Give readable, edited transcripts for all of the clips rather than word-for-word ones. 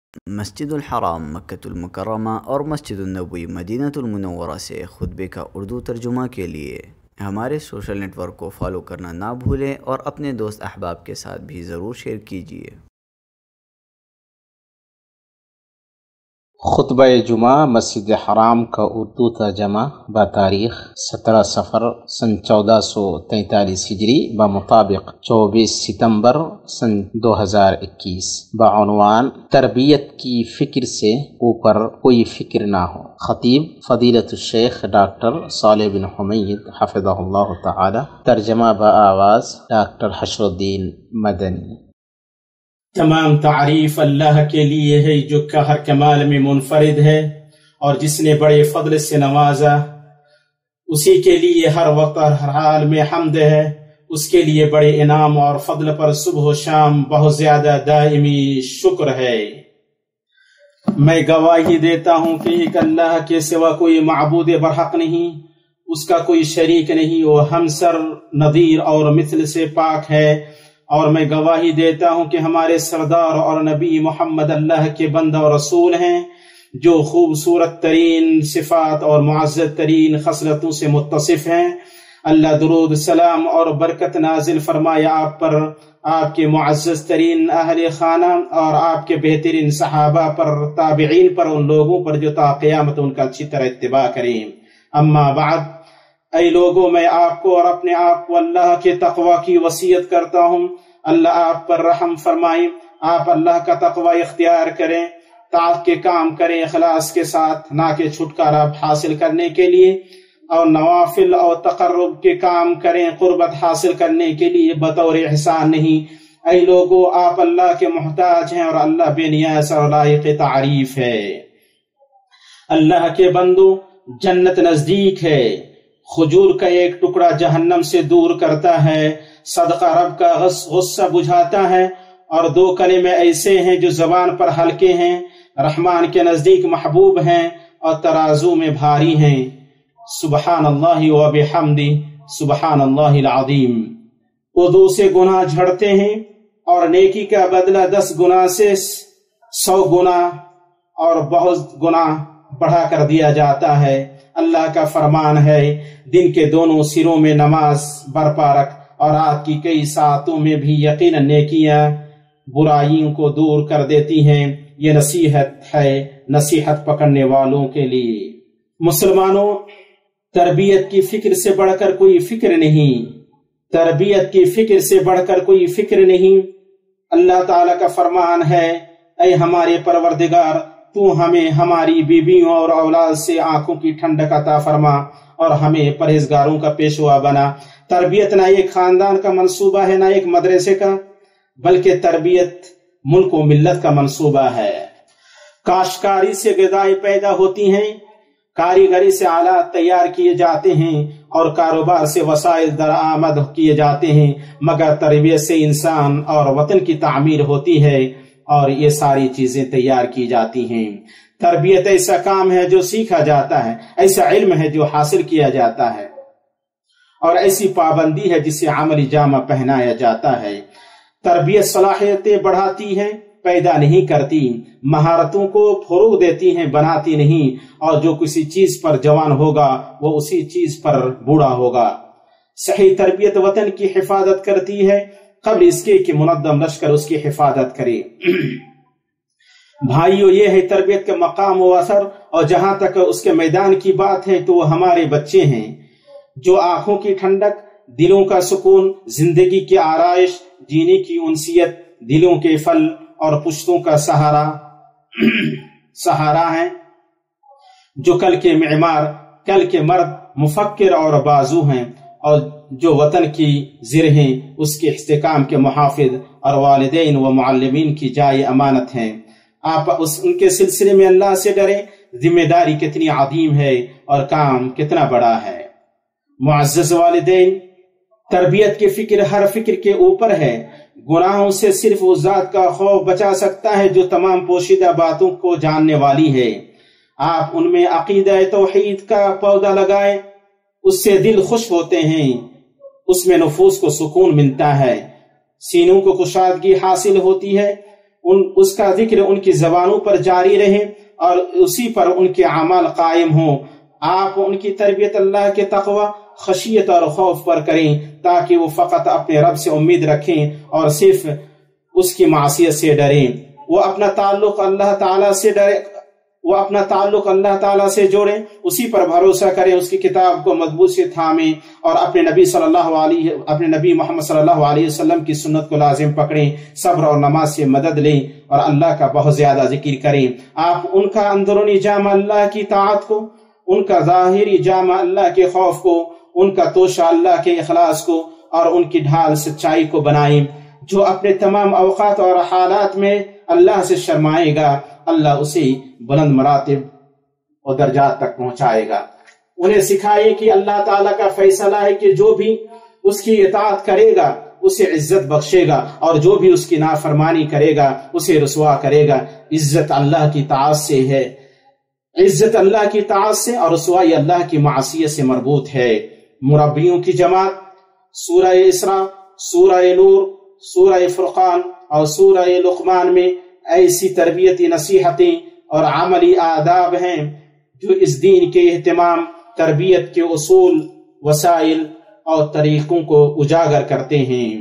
مسجد الحرام مکۃ المکرمہ اور مسجد النبوی مدینہ المنورہ سے خطبے کا اردو ترجمہ کے لیے ہمارے سوشل نیٹ ورک کو فالو کرنا نہ بھولیں اور اپنے دوست احباب کے ساتھ بھی ضرور شیئر کیجیے۔ خطبہ جمعہ مسجد حرام کا اردو ترجمہ بتاریخ 17 صفر سن 1443 ہجری بمطابق 24 ستمبر سن 2021 بعنوان تربیت کی فکر سے اوپر کوئی فکر نہ ہو۔ خطیب فضیلت الشیخ ڈاکٹر صالح بن حمید حفظہ اللہ تعالی۔ ترجمہ بآواز ڈاکٹر حشر الدین مدنی۔ تمام تعریف اللہ کے لیے ہے جو ہر کمال میں منفرد ہے اور جس نے بڑے فضل سے نوازا، اسی کے لیے ہر وقت اور ہر حال میں حمد ہے۔ اس کے لیے بڑے انعام اور فضل پر صبح و شام بہت زیادہ دائمی شکر ہے۔ میں گواہی دیتا ہوں کہ ایک اللہ کے سوا کوئی معبود برحق نہیں، اس کا کوئی شریک نہیں، وہ ہمسر نظیر اور مثل سے پاک ہے۔ اور میں گواہی دیتا ہوں کہ ہمارے سردار اور نبی محمد اللہ کے بندہ اور رسول ہیں، جو خوبصورت ترین صفات اور معزز ترین خصلتوں سے متصف ہیں۔ اللہ درود سلام اور برکت نازل فرمائے آپ پر، آپ کے معزز ترین اہل خانہ اور آپ کے بہترین صحابہ پر، تابعین پر، ان لوگوں پر جو تا قیامت ان کا اچھی طرح اتباع کریں۔ اما بعد، اے لوگوں، میں آپ کو اور اپنے آپ کو اللہ کے تقوی کی وصیت کرتا ہوں۔ اللہ آپ پر رحم فرمائے، آپ اللہ کا تقوی اختیار کریں، طاعت کے کام کریں اخلاص کے ساتھ، نہ کہ چھٹکارا حاصل کرنے کے لیے، اور نوافل اور تقرب کے کام کریں قربت حاصل کرنے کے لیے، بطور احسان نہیں۔ اے لوگوں، آپ اللہ کے محتاج ہیں اور اللہ بے نیاز اور لائق تعریف ہے۔ اللہ کے بندو، جنت نزدیک ہے، کھجور کا ایک ٹکڑا جہنم سے دور کرتا ہے، صدقہ رب کا غصہ بجھاتا ہے، اور 2 کلمے ایسے ہیں جو زبان پر ہلکے ہیں، رحمان کے نزدیک محبوب ہیں اور ترازو میں بھاری ہیں۔ سبحان اللہ و بحمدہ، سبحان اللہ العظیم۔ وضو سے گناہ جھڑتے ہیں اور نیکی کا بدلہ 10 گنا سے 100 گنا اور بہت گنا بڑھا کر دیا جاتا ہے۔ اللہ کا فرمان ہے، دن کے دونوں سروں میں نماز برپا رکھ، اور رات کی کئی ساعتوں میں بھی یقیناً نیکیاں برائیوں کو دور کر دیتی ہیں۔ یہ نصیحت ہے، نصیحت پکڑنے والوں کے لیے۔ مسلمانوں، تربیت کی فکر سے بڑھ کر کوئی فکر نہیں، تربیت کی فکر سے بڑھ کر کوئی فکر نہیں۔ اللہ تعالیٰ کا فرمان ہے، اے ہمارے پروردگار، تو ہمیں ہماری بیویوں اور اولاد سے آنکھوں کی ٹھنڈک عطا فرما اور ہمیں پرہیزگاروں کا پیشوا بنا۔ تربیت نہ ایک خاندان کا منصوبہ ہے، نہ ایک مدرسے کا، بلکہ تربیت ملک و ملت کا منصوبہ ہے۔ کاشتکاری سے غذائیں پیدا ہوتی ہیں، کاریگری سے آلات تیار کیے جاتے ہیں، اور کاروبار سے وسائل درآمد کیے جاتے ہیں، مگر تربیت سے انسان اور وطن کی تعمیر ہوتی ہے، اور یہ ساری چیزیں تیار کی جاتی ہیں۔ تربیت ایسا کام ہے جو سیکھا جاتا ہے، ایسا علم ہے جو حاصل کیا جاتا ہے، اور ایسی پابندی ہے جسے عملی جامہ پہنایا جاتا ہے۔ تربیت صلاحیتیں بڑھاتی ہے، پیدا نہیں کرتی، مہارتوں کو فروغ دیتی ہیں، بناتی نہیں، اور جو کسی چیز پر جوان ہوگا وہ اسی چیز پر بوڑھا ہوگا۔ صحیح تربیت وطن کی حفاظت کرتی ہے قبل اس کے کہ منظم لشکر اس کی حفاظت کرے۔ بھائیو، یہ ہے تربیت کا مقام و اثر، اور جہاں تک اس کے میدان کی بات ہے تو وہ ہمارے بچے ہیں، جو آنکھوں کی ٹھنڈک، دلوں کا سکون، زندگی کی آرائش، جینے کی انسیت، دلوں کے پھل اور پشتوں کا سہارا ہیں، جو کل کے معمار، کل کے مرد، مفکر اور بازو ہیں، اور جو وطن کی زر ہیں، اس کے استحکام کے محافظ، اور والدین و معلمین کی جائے امانت ہیں۔ آپ ان کے سلسلے میں اللہ سے ڈریں، ذمہ داری کتنی عظیم ہے اور کام کتنا بڑا ہے۔ معزز والدین، تربیت کی فکر ہر فکر کے اوپر ہے۔ گناہوں سے صرف اس ذات کا خوف بچا سکتا ہے جو تمام پوشیدہ باتوں کو جاننے والی ہے۔ آپ ان میں عقیدہ توحید کا پودا لگائیں، اس سے دل خوش ہوتے ہیں، اس میں نفوس کو سکون ملتا ہے، سینوں کو کشادگی حاصل ہوتی ہے، اس کا ذکر ان کی زبانوں پر جاری رہے اور اسی پر ان کے اعمال قائم ہوں۔ آپ ان کی تربیت اللہ کے تقوی، خشیت اور خوف پر کریں تاکہ وہ فقط اپنے رب سے امید رکھیں اور صرف اس کی معصیت سے ڈریں۔ وہ اپنا تعلق اللہ تعالیٰ سے جوڑیں، اسی پر بھروسہ کریں، اس کی کتاب کو مضبوط سے تھامیں اور اپنے نبی محمد صلی اللہ علیہ وسلم کی سنت کو لازم پکڑیں، صبر اور نماز سے مدد لیں اور اللہ کا بہت زیادہ ذکر کریں۔ آپ ان کا اندرونی جامہ اللہ کی طاعت کو، ان کا ظاہری جامہ اللہ کے خوف کو، ان کا توشہ اللہ کے اخلاص کو اور ان کی ڈھال سچائی کو بنائیں۔ جو اپنے تمام اوقات اور حالات میں اللہ سے شرمائے گا، اللہ اسے بلند مراتب اور درجات تک پہنچائے گا۔ انہیں سکھائے کہ اللہ تعالیٰ کا فیصلہ ہے کہ جو بھی اس کی اطاعت کرے گا اسے عزت بخشے گا اور جو بھی اس کی نافرمانی کرے گا اسے رسوا کرے گا۔ عزت اللہ کی طاعت سے ہے، عزت اللہ کی طاعت سے اور رسوائی اللہ کی معصیت سے مربوط ہے۔ مربیوں کی جماعت سورہ اسراء، سورہ نور، سورہ فرقان اور سورہ لقمان میں ایسی تربیتی نصیحتیں اور عملی آداب ہیں جو اس دین کے اہتمام، تربیت کے اصول، وسائل اور طریقوں کو اجاگر کرتے ہیں۔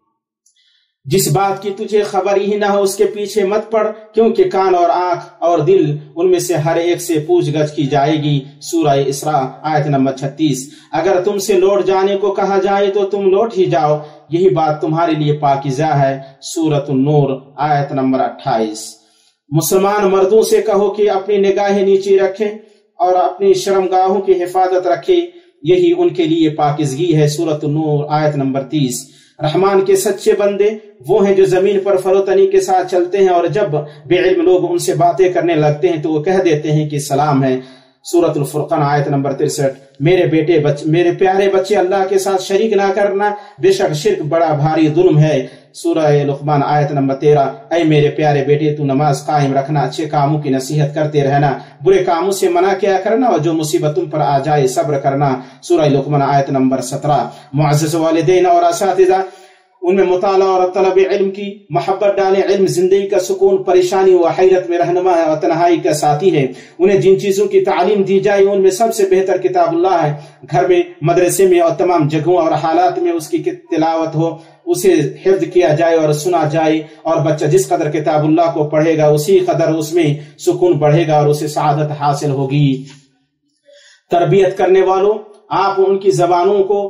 جس بات کی تجھے خبر ہی نہ ہو اس کے پیچھے مت پڑ، کیونکہ کان اور آنکھ اور دل ان میں سے ہر ایک سے پوچھ گچھ کی جائے گی۔ سورہ اسراء آیت نمبر 36۔ اگر تم سے لوٹ جانے کو کہا جائے تو تم لوٹ ہی جاؤ، یہی بات تمہارے لیے پاکیزہ ہے۔ سورۃ النور آیت نمبر 28۔ مسلمان مردوں سے کہو کہ اپنی نگاہیں نیچی رکھیں اور اپنی شرمگاہوں کی حفاظت رکھیں، یہی ان کے لیے پاکیزگی ہے۔ سورۃ النور آیت نمبر 30۔ رحمان کے سچے بندے وہ ہیں جو زمین پر فروتنی کے ساتھ چلتے ہیں اور جب بے علم لوگ ان سے باتیں کرنے لگتے ہیں تو وہ کہہ دیتے ہیں کہ سلام ہے۔ سورۃ الفرقان آیت نمبر 63۔ میرے پیارے بچے اللہ کے ساتھ شریک نہ کرنا، بے شک شرک بڑا بھاری ظلم ہے۔ سورہ لقمان آیت نمبر 13۔ اے میرے پیارے بیٹے تو نماز قائم رکھنا، اچھے کاموں کی نصیحت کرتے رہنا، برے کاموں سے منع کیا کرنا اور جو مصیبت تم پر آ جائے صبر کرنا۔ سورہ لقمان آیت نمبر 17۔ معزز والدین اور اساتذہ ان میں مطالعہ اور طلب علم کی محبت ڈالیں۔ علم زندگی کا سکون، پریشانی و حیرت میں رہنما اور تنہائی کا ساتھی ہے۔ انہیں جن چیزوں کی تعلیم دی جائے ان میں سب سے بہتر کتاب اللہ ہے۔ گھر میں، مدرسے میں اور تمام جگہوں اور حالات میں اس کی تلاوت ہو، اسے حفظ کیا جائے اور سنا جائے، اور بچہ جس قدر کتاب اللہ کو پڑھے گا اسی قدر اس میں سکون بڑھے گا اور اسے سعادت حاصل ہوگی۔ تربیت کرنے والوں، آپ ان کی زبانوں کو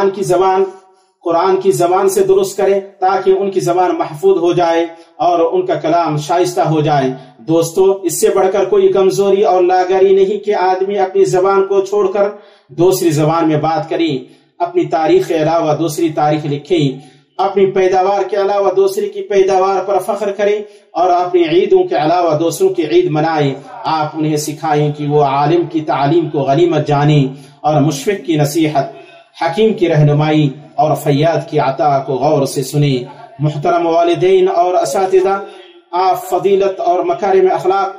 قرآن کی زبان سے درست کریں تاکہ ان کی زبان محفوظ ہو جائے اور ان کا کلام شائستہ ہو جائے۔ دوستو، اس سے بڑھ کر کوئی کمزوری اور لاغری نہیں کہ آدمی اپنی زبان کو چھوڑ کر دوسری زبان میں بات کریں، اپنی تاریخ کے علاوہ دوسری تاریخ لکھیں، اپنی پیداوار کے علاوہ دوسری کی پیداوار پر فخر کریں اور اپنی عیدوں کے علاوہ دوسروں کی عید منائیں۔ آپ انہیں سکھائیں کہ وہ عالم کی تعلیم کو غنیمت جانیں اور مشفق کی نصیحت، حکیم کی رہنمائی اور فیاض کی عطا کو غور سے سنیں۔ محترم والدین اور اساتذہ، آپ فضیلت اور مکارم اخلاق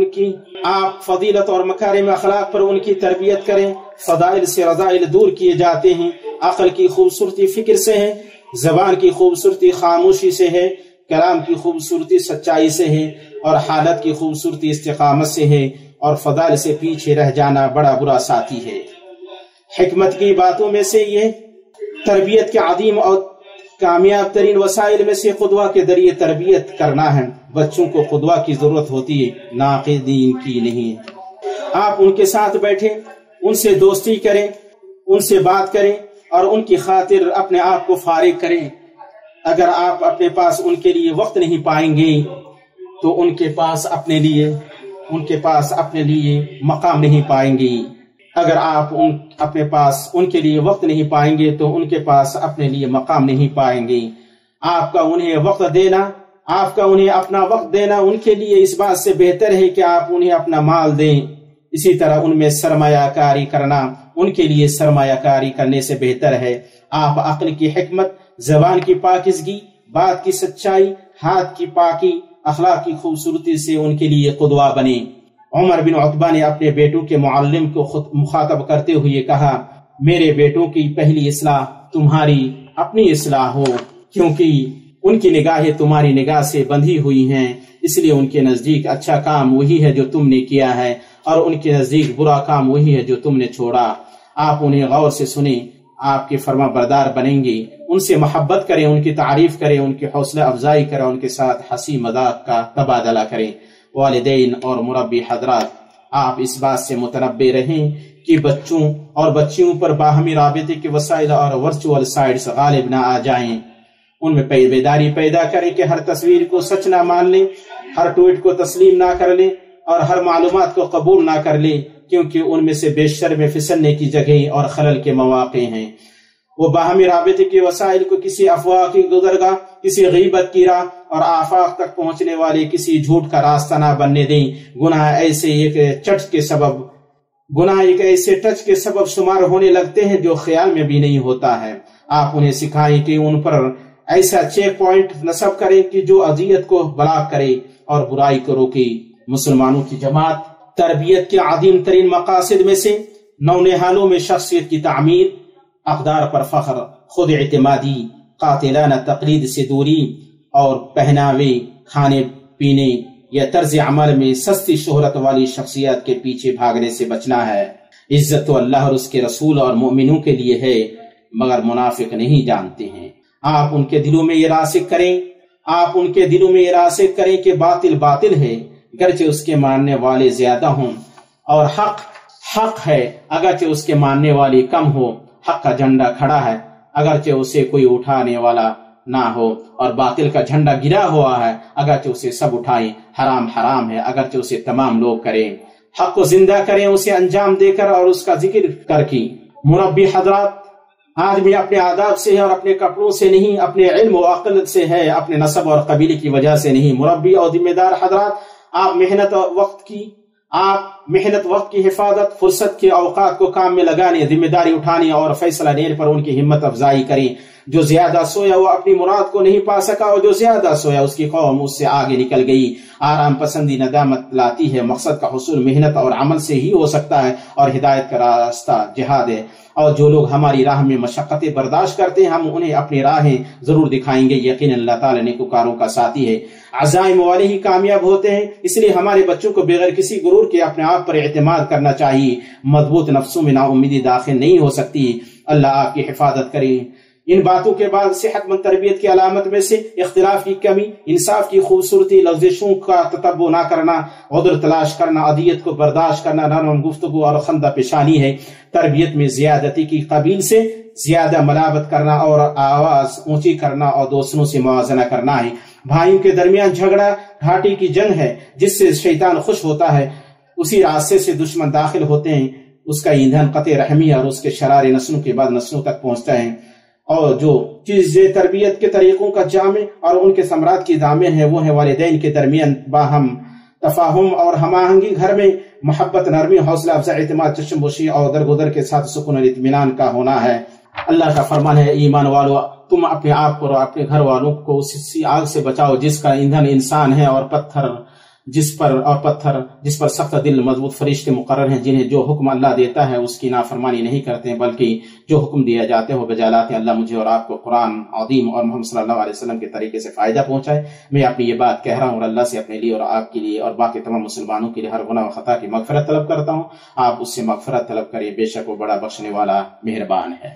پر ان کی تربیت کریں۔ فضائل سے رذائل دور کیے جاتے ہیں۔ عقل کی خوبصورتی فکر سے ہے، زبان کی خوبصورتی خاموشی سے ہے، کلام کی خوبصورتی سچائی سے ہے اور حالت کی خوبصورتی استقامت سے ہے، اور فضائل سے پیچھے رہ جانا بڑا برا ساتھی ہے۔ حکمت کی باتوں میں سے یہ تربیت کے عظیم اور کامیاب ترین وسائل میں سے قدوہ کے ذریعے تربیت کرنا ہے۔ بچوں کو قدوہ کی ضرورت ہوتی ہے، ناقدین کی نہیں۔ آپ ان کے ساتھ بیٹھیں، ان سے دوستی کریں، ان سے بات کریں اور ان کی خاطر اپنے آپ کو فارغ کریں۔ اگر آپ اپنے پاس ان کے لیے وقت نہیں پائیں گے تو ان کے پاس اپنے لیے مقام نہیں پائیں گے۔ اگر آپ اپنے پاس ان کے لیے وقت نہیں پائیں گے تو ان کے پاس اپنے لیے مقام نہیں پائیں گے۔ آپ کا انہیں اپنا وقت دینا ان کے لیے اس بات سے بہتر ہے کہ آپ انہیں اپنا مال دیں۔ اسی طرح ان میں سرمایہ کاری کرنا ان کے لیے سرمایہ کاری کرنے سے بہتر ہے۔ آپ عقل کی حکمت، زبان کی پاکیزگی، بات کی سچائی، ہاتھ کی پاکی، اخلاق کی خوبصورتی سے ان کے لیے قدوہ بنیں۔ عمر بن عتبہ نے اپنے بیٹوں کے معلم کو مخاطب کرتے ہوئے کہا، میرے بیٹوں کی پہلی اصلاح تمہاری اپنی اصلاح ہو، کیونکہ ان کی نگاہیں تمہاری نگاہ سے بندھی ہوئی ہیں، اس لیے ان کے نزدیک اچھا کام وہی ہے جو تم نے کیا ہے، اور ان کے نزدیک برا کام وہی ہے جو تم نے چھوڑا۔ آپ انہیں غور سے سنیں، آپ کے فرما بردار بنیں گے، ان سے محبت کریں، ان کی تعریف کریں، ان کی حوصلہ افزائی کریں، ان کے ساتھ ہنسی مذاق کا تبادلہ کریں۔ والدین اور مربی حضرات، آپ اس بات سے متنبہ رہیں کہ بچوں اور بچیوں پر باہمی رابطے کے وسائل اور ورچوئل سائٹس غالب نہ آ جائیں۔ ان میں بیداری پیدا کریں کہ ہر تصویر کو سچ نہ مان لیں، ہر ٹویٹ کو تسلیم نہ کر لیں، اور ہر معلومات کو قبول نہ کر لیں، کیونکہ ان میں سے بیشتر میں پھسلنے کی جگہیں اور خلل کے مواقع ہیں۔ وہ باہمی رابطے کے وسائل کو کسی افواہ کی گزرگاہ، کسی غیبت کی راہ اور آفاق تک پہنچنے والے کسی جھوٹ کا راستہ نہ بننے دیں۔ گناہ ایک ایسے ٹچ کے سبب شمار ہونے لگتے ہیں جو خیال میں بھی نہیں ہوتا ہے۔ آپ انہیں سکھائیں کہ ان پر ایسا چیک پوائنٹ نصب کریں کہ جو اذیت کو بلاک کرے اور برائی کو روکے۔ مسلمانوں کی جماعت تربیت کے عظیم ترین مقاصد میں سے نونہالوں میں شخصیت کی تعمیر، اقدار پر فخر، خود اعتمادی، قاتلانہ تقلید سے دوری اور پہناوے، کھانے پینے یا طرز عمل میں سستی شہرت والی شخصیات کے پیچھے بھاگنے سے بچنا ہے۔ عزت تو اللہ اور اس کے رسول اور مومنوں کے لیے ہے، مگر منافق نہیں جانتے ہیں۔ آپ ان کے دلوں میں یہ راسخ کریں کہ باطل باطل ہے، گرچہ اس کے ماننے والے زیادہ ہوں، اور حق حق ہے اگرچہ اس کے ماننے والے کم ہو۔ حق کا جھنڈا کھڑا ہے اگرچہ اسے کوئی اٹھانے والا نہ ہو، اور باطل کا جھنڈا گرا ہوا ہے اگرچہ اسے سب اٹھائیں۔ حرام حرام ہے اگرچہ اسے تمام لوگ کریں۔ حق کو زندہ کریں، اسے انجام دے کر اور اس کا ذکر کر کے۔ مربی حضرات، آدمی اپنے آداب سے ہے اور اپنے کپڑوں سے نہیں، اپنے علم و عقل سے ہے، اپنے نسب اور قبیلے کی وجہ سے نہیں۔ مربی اور ذمہ دار حضرات، آپ محنت وقت کی حفاظت، فرصت کے اوقات کو کام میں لگانے، ذمہ داری اٹھانے اور فیصلہ لینے پر ان کی ہمت افزائی کریں۔ جو زیادہ سویا وہ اپنی مراد کو نہیں پا سکا، اور جو زیادہ سویا اس کی قوم اس سے آگے نکل گئی۔ آرام پسندی ندامت لاتی ہے، مقصد کا حصول محنت اور عمل سے ہی ہو سکتا ہے، اور ہدایت کا راستہ جہاد ہے۔ اور جو لوگ ہماری راہ میں مشقتیں برداشت کرتے ہیں، ہم انہیں اپنی راہیں ضرور دکھائیں گے۔ یقین اللہ تعالیٰ نیکوکاروں کا ساتھی ہے، عزائم والے ہی کامیاب ہوتے ہیں۔ اس لیے ہمارے بچوں کو بغیر کسی غرور کے اپنے آپ پر اعتماد کرنا چاہیے۔ مضبوط نفسوں میں نا امیدی داخل نہیں ہو سکتی۔ اللہ آپ کی حفاظت کرے۔ ان باتوں کے بعد صحت مند تربیت کی علامت میں سے اختلاف کی کمی، انصاف کی خوبصورتی، لغزشوں کا تتبع نہ کرنا، عذر تلاش کرنا، اذیت کو برداشت کرنا، نرم گفتگو اور خندہ پیشانی ہے۔ تربیت میں زیادتی کی قبیل سے زیادہ ملامت کرنا اور آواز اونچی کرنا اور دوسروں سے موازنہ کرنا ہے۔ بھائیوں کے درمیان جھگڑا گھاٹی کی جنگ ہے، جس سے شیطان خوش ہوتا ہے، اسی راستے سے دشمن داخل ہوتے ہیں۔ اس کا ایندھن قطع رحمی اور اس کے شرارے نسلوں کے بعد نسلوں تک پہنچتا ہے۔ اور جو چیز تربیت کے طریقوں کا جامع اور ان کے ثمرات کی ضامن ہے، وہ ہے والدین کے درمیان باہم تفاہم اور ہم آہنگی، گھر میں محبت، نرمی، حوصلہ افزائی، اعتماد، چشم پوشی اور درگزر کے ساتھ سکون اور اطمینان کا ہونا ہے۔ اللہ کا فرمان ہے، ایمان والو، تم اپنے آپ کو اور اپنے گھر والوں کو اسی آگ سے بچاؤ جس کا ایندھن انسان ہے، اور پتھر جس پر سخت دل مضبوط فرشتے مقرر ہیں، جنہیں جو حکم اللہ دیتا ہے اس کی نافرمانی نہیں کرتے ہیں، بلکہ جو حکم دیا جاتے ہیں وہ بجا لاتے ہیں۔ اللہ مجھے اور آپ کو قرآن عظیم اور محمد صلی اللہ علیہ وسلم کے طریقے سے فائدہ پہنچائے۔ میں اپنی یہ بات کہہ رہا ہوں اور اللہ سے اپنے لیے اور آپ کے لیے اور باقی تمام مسلمانوں کے لیے ہر گناہ و خطا کی مغفرت طلب کرتا ہوں۔ آپ اس سے مغفرت طلب کریں، بے شک وہ بڑا بخشنے والا مہربان ہے۔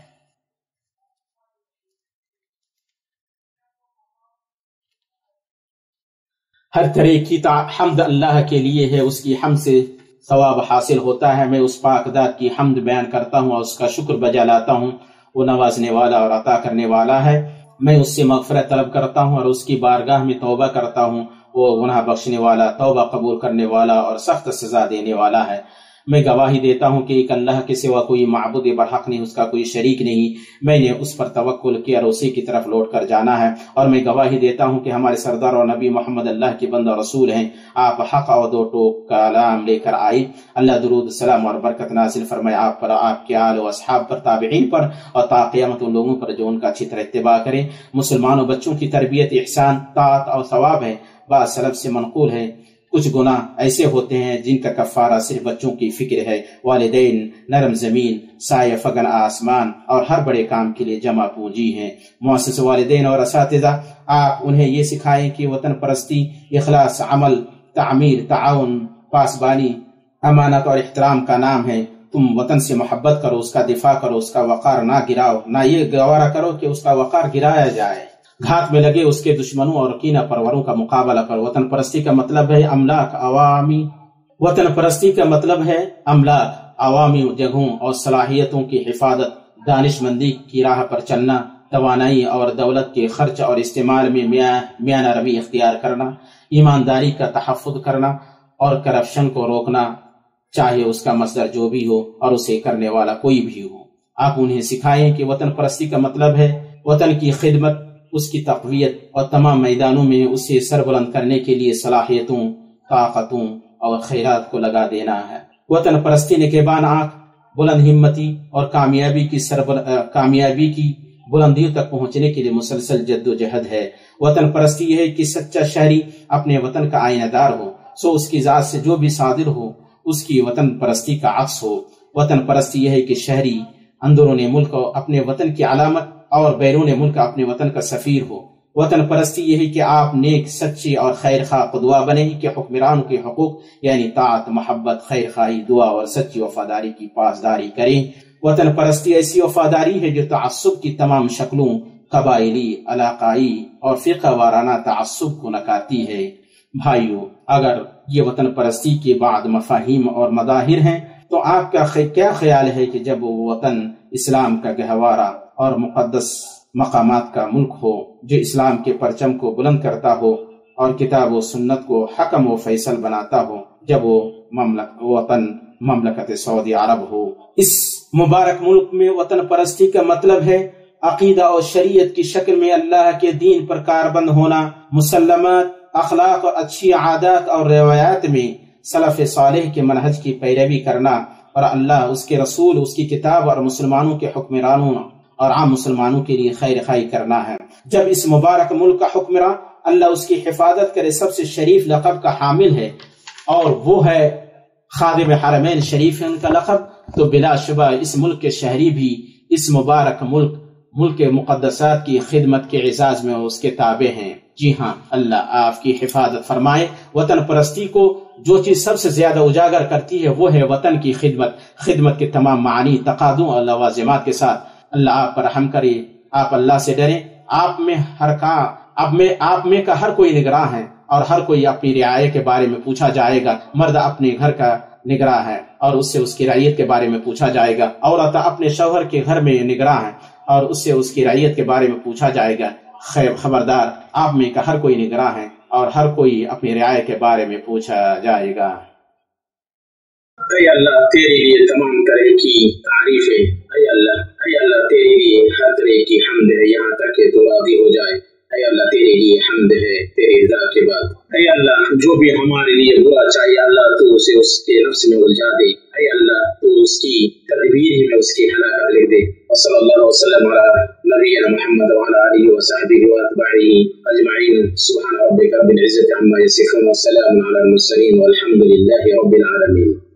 ہر طرح کی حمد اللہ کے لیے ہے، اس کی حمد سے ثواب حاصل ہوتا ہے۔ میں اس پاک ذات کی حمد بیان کرتا ہوں اور اس کا شکر بجا لاتا ہوں۔ وہ نوازنے والا اور عطا کرنے والا ہے۔ میں اس سے مغفرت طلب کرتا ہوں اور اس کی بارگاہ میں توبہ کرتا ہوں۔ وہ گناہ بخشنے والا، توبہ قبول کرنے والا اور سخت سزا دینے والا ہے۔ میں گواہی دیتا ہوں کہ ایک اللہ کے سوا کوئی معبود برحق نہیں، اس کا کوئی شریک نہیں۔ میں نے اس پر توکل کیا اور اسی کی طرف لوٹ کر جانا ہے۔ اور میں گواہی دیتا ہوں کہ ہمارے سردار اور نبی محمد اللہ کے بندہ رسول ہیں۔ آپ حق اور دو ٹوک کلام لے کر آئے۔ اللہ درود سلام اور برکت نازل فرمائے آپ پر، آپ کے آل و اصحاب پر، تابعین پر، اور تا قیامت ان لوگوں پر جو ان کا اچھی طرح اتباع کریں۔ مسلمانوں بچوں کی تربیت احسان، طاعت اور ثواب ہے۔ بعض سلف سے منقول ہے کچھ گناہ ایسے ہوتے ہیں جن کا کفارہ صرف بچوں کی فکر ہے۔ والدین نرم زمین، سایہ فگن آسمان اور ہر بڑے کام کے لیے جمع پونجی ہیں۔ مؤسس والدین اور اساتذہ، آپ انہیں یہ سکھائیں کہ وطن پرستی اخلاص، عمل، تعمیر، تعاون، پاسبانی، امانت اور احترام کا نام ہے۔ تم وطن سے محبت کرو، اس کا دفاع کرو، اس کا وقار نہ گراؤ، نہ یہ گوارا کرو کہ اس کا وقار گرایا جائے۔ گھات میں لگے اس کے دشمنوں اور کینہ پروروں کا مقابلہ کرو۔ وطن پرستی کا مطلب ہے املاک عوامی وطن پرستی کا مطلب ہے املاک، عوامی جگہوں اور صلاحیتوں کی حفاظت، دانش مندی کی راہ پر چلنا، توانائی اور دولت کے خرچ اور استعمال میں میانہ روی اختیار کرنا، ایمانداری کا تحفظ کرنا اور کرپشن کو روکنا، چاہے اس کا مصدر جو بھی ہو اور اسے کرنے والا کوئی بھی ہو۔ آپ انہیں سکھائیں کہ وطن پرستی کا مطلب ہے وطن کی خدمت، اس کی تقویت اور تمام میدانوں میں اسے سربلند کرنے کے لیے صلاحیتوں، طاقتوں اور خیرات کو لگا دینا ہے۔ وطن پرستی نگہبان آنکھ، بلند ہمتی اور کامیابی کی بلندیوں تک پہنچنے کے لیے مسلسل جد و جہد ہے۔ وطن پرستی یہ ہے کہ سچا شہری اپنے وطن کا آئینہ دار ہو، سو اس کی ذات سے جو بھی صادر ہو اس کی وطن پرستی کا عکس ہو۔ وطن پرستی یہ ہے کہ شہری اندرون ملک اپنے وطن کی علامت اور بیرون ملک اپنے وطن کا سفیر ہو۔ وطن پرستی یہ ہے کہ آپ نیک، سچے اور خیر خواہ قدوہ بنیں کہ حکمرانوں کے حقوق یعنی طاعت، محبت، خیر خواہی، دعا اور سچی وفاداری کی پاسداری کریں۔ وطن پرستی ایسی وفاداری ہے جو تعصب کی تمام شکلوں، قبائلی، علاقائی اور فرقہ وارانہ تعصب کو نکالتی ہے۔ بھائیو، اگر یہ وطن پرستی کے بعد مفاہیم اور مظاہر ہیں تو آپ کا کیا خیال ہے کہ جب وہ وطن اسلام کا گہوارہ اور مقدس مقامات کا ملک ہو، جو اسلام کے پرچم کو بلند کرتا ہو اور کتاب و سنت کو حکم و فیصل بناتا ہو، جب وہ وطن مملکت سعودی عرب ہو؟ اس مبارک ملک میں وطن پرستی کا مطلب ہے عقیدہ اور شریعت کی شکل میں اللہ کے دین پر کاربند ہونا، مسلمات، اخلاق اور اچھی عادات اور روایات میں سلف صالح کے منہج کی پیروی کرنا، اور اللہ، اس کے رسول، اس کی کتاب اور مسلمانوں کے حکمرانوں اور عام مسلمانوں کے لیے خیر خواہی کرنا ہے۔ جب اس مبارک ملک کا حکمراں اللہ اس کی حفاظت کرے سب سے شریف لقب کا حامل ہے اور وہ ہے خادم حرمین شریفین کا لقب، تو بلا شبہ اس ملک کے شہری بھی اس مبارک ملک کے مقدسات کی خدمت کے اعزاز میں اس کے تابع ہیں۔ جی ہاں، اللہ آپ کی حفاظت فرمائے۔ وطن پرستی کو جو چیز سب سے زیادہ اجاگر کرتی ہے وہ ہے وطن کی خدمت کے تمام معانی، تقاضوں اور لوازمات کے ساتھ۔ اللہ آپ پر رحم کرے، آپ اللہ سے ڈریں۔ آپ میں کا ہر کوئی نگراں ہے اور ہر کوئی اپنی رعایت کے بارے میں پوچھا جائے گا۔ مرد اپنے گھر کا نگراں ہے اور اس سے اس کی رعیت کے بارے میں پوچھا جائے گا۔ عورت اپنے شوہر کے گھر میں نگراں ہے اور اس سے اس کی رعیت کے بارے میں پوچھا جائے گا۔ خبردار، آپ میں کا ہر کوئی نگراں ہے اور ہر کوئی اپنی رعایت کے بارے میں پوچھا جائے گا۔ اے اللہ، تیرے لیے تمام طرح کی تعریفیں، اے اللہ تیرے لیے ہر طرح کی حمد ہے یہاں تک کہ تو راضی ہو جائے۔ اے اللہ تیرے لیے حمد ہے تیرے رضا کے بعد۔ اے اللہ جو بھی ہمارے لیے برا چاہیے اللہ تو اسے اس کے نفس میں الجھا دے۔ اے اللہ تو اس کی تدبیر ہی میں اس کی ہلاکت لکھ دے۔ وصلی اللہ وسلم علی نبینا محمد وعلی آلہ وصحبہ واتباعہ اجمعین۔ سبحان ربک رب العزۃ عما یصفون وسلام علی المرسلین والحمد للہ رب العالمین۔